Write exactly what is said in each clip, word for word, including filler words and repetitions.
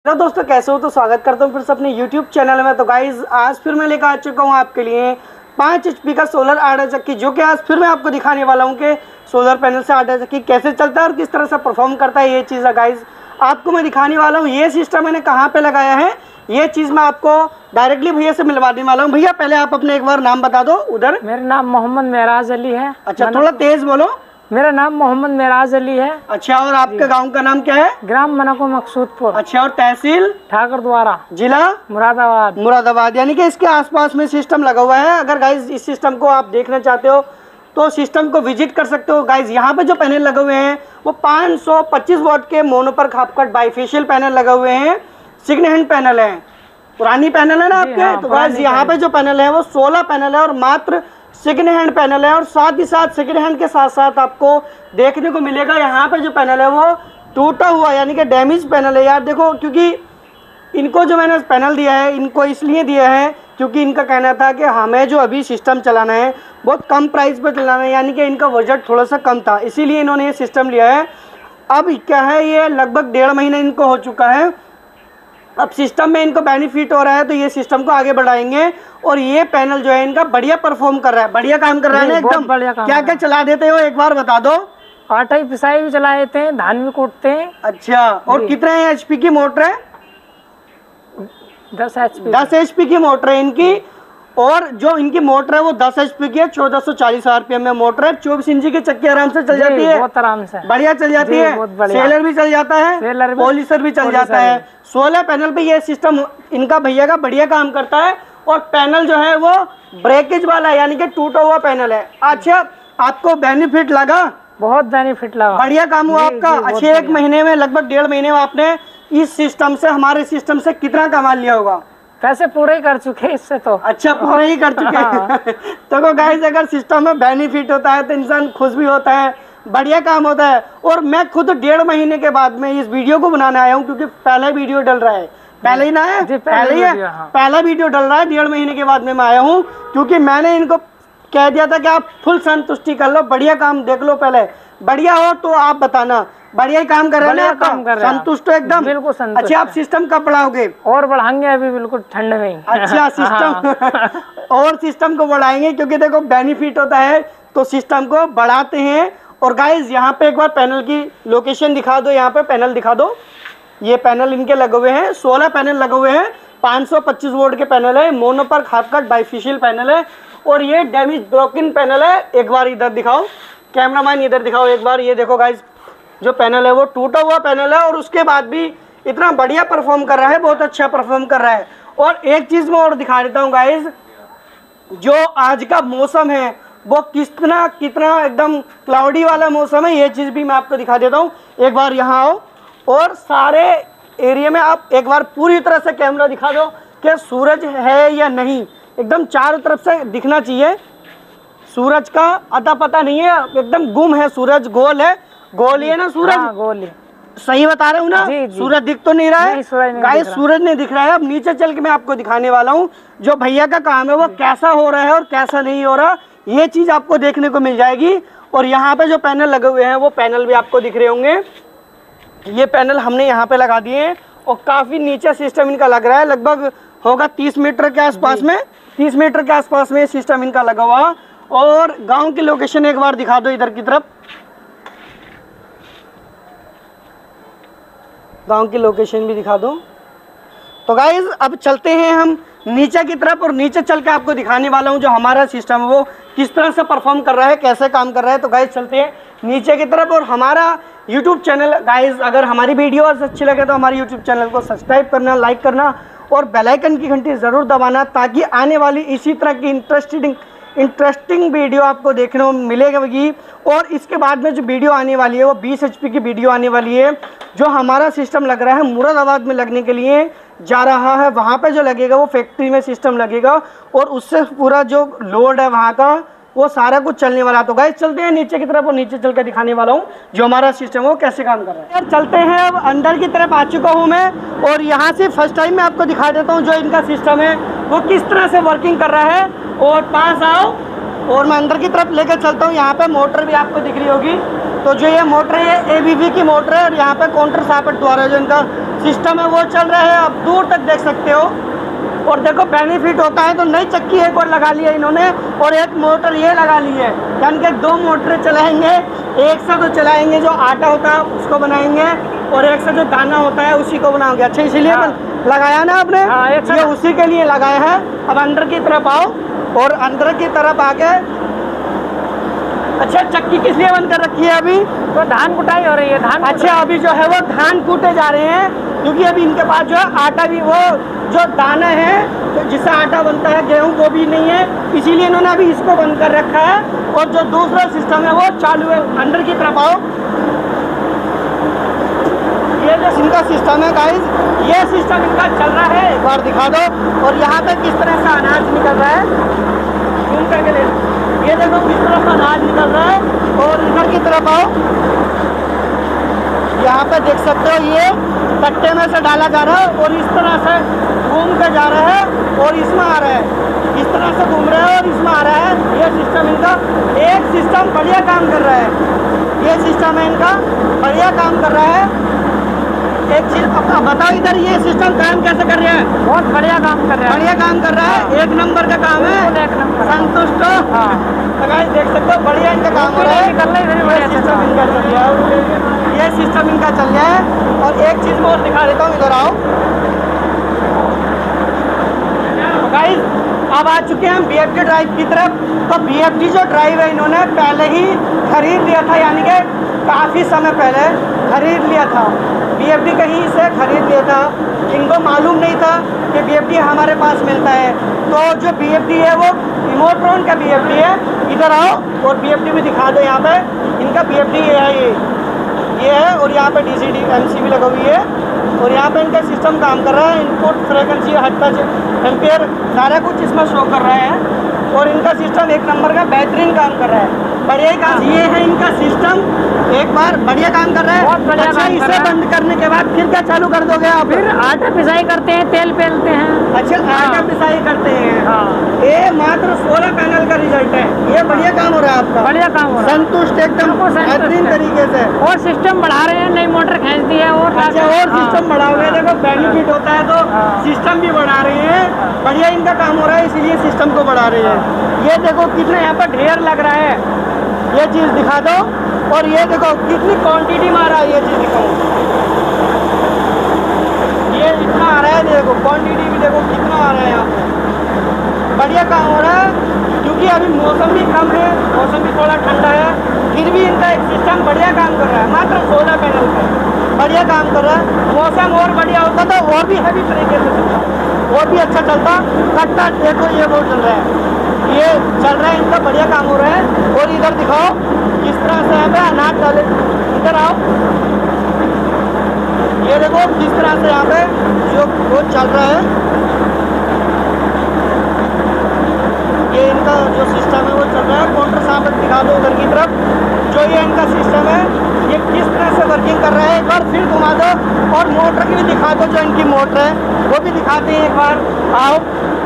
तो दोस्तों कैसे हो, तो स्वागत करता हूँ फिर से अपने यूट्यूब चैनल में। तो गाइज आज फिर मैं लेकर आ चुका हूँ आपके लिए पाँच एच पी का सोलर आटा चक्की, जो कि आज फिर मैं आपको दिखाने वाला हूँ कि सोलर पैनल से आटा चक्की कैसे चलता है और किस तरह से परफॉर्म करता है। ये चीज़ है गाइज आपको मैं दिखाने वाला हूँ। ये सिस्टम मैंने कहाँ पे लगाया है, ये चीज़ मैं आपको डायरेक्टली भैया से मिलवाने वाला हूँ। भैया पहले आप अपने एक बार नाम बता दो उधर। मेरा नाम मोहम्मद मेराज अली है। अच्छा, थोड़ा तेज बोलो। मेरा नाम मोहम्मद मेराज अली है। अच्छा, और आपके गांव का नाम क्या है? ग्राम मनको मकसूदपुर। अच्छा, और तहसील? ठाकर द्वारा, जिला मुरादाबाद। मुरादाबाद यानी कि इसके आसपास में सिस्टम लगा हुआ है। अगर गाइज इस सिस्टम को आप देखना चाहते हो तो सिस्टम को विजिट कर सकते हो। गाइज यहाँ पे जो पैनल लगे हुए हैं वो पाँच सौ पच्चीस वॉट के मोनो पर खापकट बाईफेशियल पैनल लगे हुए हैं। सेकंड हैंड पैनल है, पुरानी पैनल है ना आपके। हाँ, तो गाइज यहाँ पे जो पैनल है वो सोलह पैनल है और मात्र सेकंड हैंड पैनल है। और साथ ही साथ सेकंड हैंड के साथ साथ आपको देखने को मिलेगा यहाँ पे जो पैनल है वो टूटा हुआ यानी कि डैमेज पैनल है यार। देखो, क्योंकि इनको जो मैंने पैनल दिया है इनको इसलिए दिया है क्योंकि इनका कहना था कि हमें जो अभी सिस्टम चलाना है बहुत कम प्राइस पर चलाना है, यानी कि इनका बजट थोड़ा सा कम था, इसीलिए इन्होंने ये सिस्टम लिया है। अब क्या है, ये लगभग डेढ़ महीने इनको हो चुका है। अब सिस्टम में इनको बेनिफिट हो रहा है तो ये सिस्टम को आगे बढ़ाएंगे। और ये पैनल जो है इनका बढ़िया परफॉर्म कर रहा है, बढ़िया काम कर रहा है ना एकदम। क्या क्या चला देते हो एक बार बता दो। आटा ही पिसाई भी चला देते हैं, धान भी कूटते हैं। अच्छा, और कितने एचपी की मोटर है? दस एच पी दस एचपी की मोटर है इनकी। और जो इनकी मोटर है वो दस एचपी की है, चौदह सौ चालीस आरपीएम में मोटर है। चौबीस इंची की चक्की आराम से चल जाती है, बहुत आराम से बढ़िया चल जाती है। सेलर भी चल जाता है, पॉलिशर भी चल जाता है। सोलह पैनल पे ये सिस्टम इनका भैया का बढ़िया काम करता है। और पैनल जो है वो ब्रेकेज वाला है, यानी कि टूटा हुआ पैनल है। अच्छा, आपको बेनिफिट लगा? बहुत बेनिफिट लगा, बढ़िया काम हुआ आपका। अच्छे एक महीने में, लगभग डेढ़ महीने में आपने इस सिस्टम से, हमारे सिस्टम से कितना कमा लिया होगा? पैसे पूरे ही कर चुके इससे तो। अच्छा, पूरे ही कर चुके हैं। तो गाइस अगर सिस्टम में बेनिफिट होता है तो इंसान खुश भी होता है, बढ़िया काम होता है। और मैं खुद डेढ़ महीने के बाद में इस वीडियो को बनाने आया हूँ, क्योंकि पहला वीडियो डल रहा है, पहले ही ना है, पहले ही है, पहला वीडियो डल रहा है। डेढ़ महीने के बाद में मैं आया हूँ क्योंकि मैंने इनको कह दिया था कि आप फुल संतुष्टि कर लो, बढ़िया काम देख लो पहले, बढ़िया हो तो आप बताना। बढ़िया ही काम कर रहे हैं, काम कर रहे हैं, संतुष्ट हो एकदम? बिल्कुल संतुष्ट। अच्छा, आप सिस्टम कब बढ़ाओगे? और बढ़ाएंगे अभी बिल्कुल ठंड में। अच्छा, सिस्टम और सिस्टम को बढ़ाएंगे क्योंकि देखो बेनिफिट होता है तो सिस्टम को बढ़ाते हैं। और गाइज यहाँ पे एक बार पैनल की लोकेशन दिखा दो, यहाँ पे पैनल दिखा दो। ये पैनल इनके लगे हुए हैं, सोलह पैनल लगे हुए हैं, पाँच सौ पच्चीस वोल्ट के पैनल है, मोनो पर खापकट बाईफेशियल पैनल है। और ये डैमेज ब्रोकन पैनल है। एक बार इधर दिखाओ, कैमरामैन इधर दिखाओ एक बार। ये देखो गाइज, जो पैनल है वो टूटा हुआ पैनल है और उसके बाद भी इतना बढ़िया परफॉर्म कर रहा है, बहुत अच्छा परफॉर्म कर रहा है। और एक चीज़ मैं और दिखा देता हूँ गाइज, जो आज का मौसम है वो कितना कितना एकदम क्लाउडी वाला मौसम है, ये चीज़ भी मैं आपको दिखा देता हूँ। एक बार यहाँ आओ और सारे एरिया में आप एक बार पूरी तरह से कैमरा दिखा दो कि सूरज है या नहीं, एकदम चारों तरफ से दिखना चाहिए। सूरज का अता पता नहीं है, एकदम गुम है सूरज, गोल है, गोल ही है ना सूरज? हाँ, गोल ही। सही बता रहे हूँ ना? जी, जी। सूरज दिख तो नहीं रहा है गाइस, सूरज नहीं दिख रहा है। अब नीचे चल के मैं आपको दिखाने वाला हूँ जो भैया का काम है वो कैसा हो रहा है और कैसा नहीं हो रहा, ये चीज़ आपको देखने को मिल जाएगी। और यहाँ पे जो पैनल लगे हुए हैं वो पैनल भी आपको दिख रहे होंगे। ये पैनल हमने यहाँ पे लगा दिए हैं और काफ़ी नीचे सिस्टम इनका लग रहा है, लगभग होगा तीस मीटर के आसपास में, तीस मीटर के आसपास में सिस्टम इनका लगा हुआ। और गाँव की लोकेशन एक बार दिखा दो इधर की तरफ, गांव की लोकेशन भी दिखा दो। तो गाइज अब चलते हैं हम नीचे की तरफ और नीचे चल के आपको दिखाने वाला हूं जो हमारा सिस्टम है वो किस तरह से परफॉर्म कर रहा है, कैसे काम कर रहा है। तो गाइज चलते हैं नीचे की तरफ। और हमारा यूट्यूब चैनल गाइज, अगर हमारी वीडियोस अच्छी लगे तो हमारे यूट्यूब चैनल को सब्सक्राइब करना, लाइक करना और बेल आइकन की घंटी ज़रूर दबाना, ताकि आने वाली इसी तरह की इंटरेस्टिंग इंटरेस्टिंग वीडियो आपको देखने को मिलेगी। और इसके बाद में जो वीडियो आने वाली है वो बीस एचपी की वीडियो आने वाली है, जो हमारा सिस्टम लग रहा है मुरादाबाद में लगने के लिए जा रहा है। वहाँ पे जो लगेगा वो फैक्ट्री में सिस्टम लगेगा और उससे पूरा जो लोड है वहाँ का वो सारा कुछ चलने वाला। तो गाइस चलते हैं नीचे की तरफ और नीचे चल कर दिखाने वाला हूँ जो हमारा सिस्टम है वो कैसे काम कर रहा है। यार चलते हैं, अब अंदर की तरफ आ चुका हूँ मैं और यहाँ से फर्स्ट टाइम मैं आपको दिखा देता हूँ जो इनका सिस्टम है वो किस तरह से वर्किंग कर रहा है। और पास आओ और मैं अंदर की तरफ लेकर चलता हूँ। यहाँ पे मोटर भी आपको दिख रही होगी, तो जो ये मोटर है ए बी वी की मोटर है और यहाँ पे काउंटर सापेट द्वारा जो इनका सिस्टम है वो चल रहा है। आप दूर तक देख सकते हो। और देखो बेनिफिट होता है तो नई चक्की एक और लगा ली है इन्होंने और एक मोटर ये लगा ली है, यानी कि दो मोटरें चलाएंगे। एक से तो चलाएंगे जो आटा होता है उसको बनाएंगे और एक से जो दाना होता है उसी को बनाओगे। अच्छा, इसीलिए हाँ। लगाया ना आपने? हाँ, एक ये उसी के लिए लगाया है। अब अंदर की तरफ आओ और अंदर की तरफ आके, अच्छा चक्की किस लिए बंद कर रखी है अभी? तो धान कुटाई हो रही है। धान अच्छा, अभी जो है वो धान कूटे जा रहे हैं क्योंकि अभी इनके पास जो है आटा भी, वो जो दाना है तो जिससे आटा बनता है गेहूं, वो भी नहीं है, इसीलिए इन्होंने अभी इसको बंद कर रखा है। और जो दूसरा सिस्टम है वो चालू है। अंदर की तरफ आओ। ये जो इनका सिस्टम है गाइस, ये सिस्टम इनका चल रहा है, एक बार दिखा दो। और यहाँ पे किस तरह से अनाज निकल रहा है, जूम करके ले। ये देखो किस तरह से अनाज निकल रहा है। और इधर की तरफ आओ, यहाँ पे देख सकते हो ये कट्टे में से डाला जा रहा है और इस तरह से घूम के जा रहा है और इसमें आ रहा है। इस तरह से घूम रहा है और इसमें आ रहा है। ये सिस्टम इनका, एक सिस्टम बढ़िया काम कर रहा है। ये सिस्टम है इनका, बढ़िया काम कर रहा है। एक चीज अब बताओ इधर, ये सिस्टम काम कैसे कर रहा है? बहुत बढ़िया काम कर रहा है। बढ़िया काम कर रहा है, एक नंबर का काम है। एक नंबर। संतुष्ट हो? हाँ। तो गाइस देख सकते हो बढ़िया इनका काम हो रहा है। निकल रहा है, very बढ़िया सिस्टम इनका चल रहा है। ये सिस्टम इनका चल रहा है। और एक चीज मैं और दिखा देता हूँ, इधर आओ। तो गाइस अब आ चुके हैं हम बी एफ डी ड्राइव की तरफ। तो बी एफ डी जो ड्राइव है इन्होंने पहले ही खरीद लिया था, यानी कि काफ़ी समय पहले खरीद लिया था। बी एफ डी कहीं से खरीद लिया था, इनको मालूम नहीं था कि बी एफ डी हमारे पास मिलता है। तो जो बी एफ डी है वो इमोट्रॉन का बी एफ डी है। इधर आओ और बी एफ डी भी दिखा दो। यहाँ पे इनका बी एफ डी ये है, ये ये है। और यहाँ पे D C D M C भी लगा हुई है। और यहाँ पे इनका सिस्टम काम कर रहा है। इनपुट फ्रिक्वेंसी, हद टच, एम्पेयर, सारा कुछ इसमें शो कर रहा है। और इनका सिस्टम एक नंबर का बेहतरीन काम कर रहा है। बढ़िया काम, ये है इनका सिस्टम। एक बार बढ़िया काम कर रहा है। बहुत बढ़िया अच्छा, काम कर इसे रहा है। बंद करने के बाद फिर क्या चालू कर दोगे आप? फिर आटा पिसाई करते हैं, तेल पेलते हैं। अच्छा, आटा पिसाई करते हैं। हाँ। ये मात्र सोलह पैनल का रिजल्ट है। ये बढ़िया काम हो रहा है आपका। बढ़िया काम हो रहा है। संतुष्ट एकदम बिल्कुल संतुष्ट बेहतरीन है। तरीके से। और सिस्टम बढ़ा रहे हैं, नई मोटर खींच दी है। और अच्छा, और हाँ। सिस्टम बढ़ा हुआ है। देखो बेनिफिट होता है तो हाँ। सिस्टम भी बढ़ा रहे हैं। बढ़िया इनका काम हो रहा है, इसीलिए सिस्टम को बढ़ा रहे हैं। ये देखो कितना यहाँ पर ढेर लग रहा है, ये चीज़ दिखा दो। और ये देखो कितनी क्वांटिटी में आ रहा है, ये चीज़ दिखाओ। ये इतना आ रहा है, देखो क्वांटिटी भी देखो कितना आ रहा है यहाँ पे। बढ़िया काम हो रहा है क्योंकि अभी मौसम भी कम है, मौसम भी थोड़ा ठंडा है, फिर भी इनका एक सिस्टम बढ़िया काम कर रहा है। मात्र सोलह पैनल पर बढ़िया काम कर रहा है। मौसम और बढ़िया होता तो और भी हैवी तरीके से चलता, और भी अच्छा चलता। कट्टा देखो ये बहुत चल रहा है, ये चल रहा है, इनका बढ़िया काम हो रहा है। और इधर दिखाओ किस तरह से यहाँ पे अनाज डाले। इधर आओ, ये देखो किस तरह से यहाँ पे जो वो चल रहा है। ये इनका जो सिस्टम है वो चल रहा है। काउंटर सापेट दिखा दो उधर की तरफ। जो ये इनका सिस्टम है ये किस तरह से वर्किंग कर रहा है, एक बार फिर घुमा दो। और मोटर की भी दिखा दो, जो इनकी मोटर है वो भी दिखाते हैं एक बार। आओ,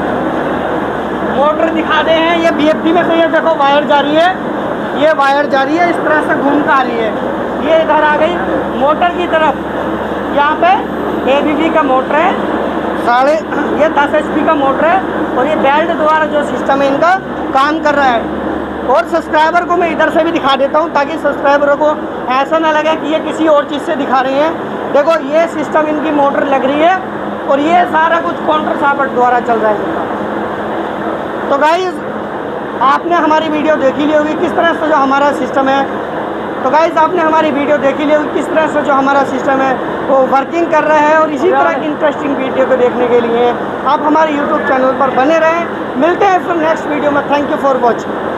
मोटर दिखाते हैं। ये बी एफ डी में से ये देखो वायर जा रही है, ये वायर जा रही है, इस तरह से घूम कर आ रही है। ये इधर आ गई मोटर की तरफ। यहाँ पे ए बी वी का मोटर है, साढ़े ये दस एच पी का मोटर है। और ये बेल्ट द्वारा जो सिस्टम है इनका काम कर रहा है। और सब्सक्राइबर को मैं इधर से भी दिखा देता हूँ ताकि सब्सक्राइबरों को ऐसा ना लगे कि ये किसी और चीज़ से दिखा रहे हैं। देखो ये सिस्टम इनकी मोटर लग रही है और ये सारा कुछ काउंटर सापेट द्वारा चल रहा है इनका। तो गाइस आपने हमारी वीडियो देखी ली होगी किस तरह से जो हमारा सिस्टम है। तो गाइस आपने हमारी वीडियो देखी ली होगी किस तरह से जो हमारा सिस्टम है वो वर्किंग कर रहा है। और इसी तरह की इंटरेस्टिंग वीडियो को देखने के लिए आप हमारे यूट्यूब चैनल पर बने रहें। मिलते हैं फिर नेक्स्ट वीडियो में। Thank you for watching.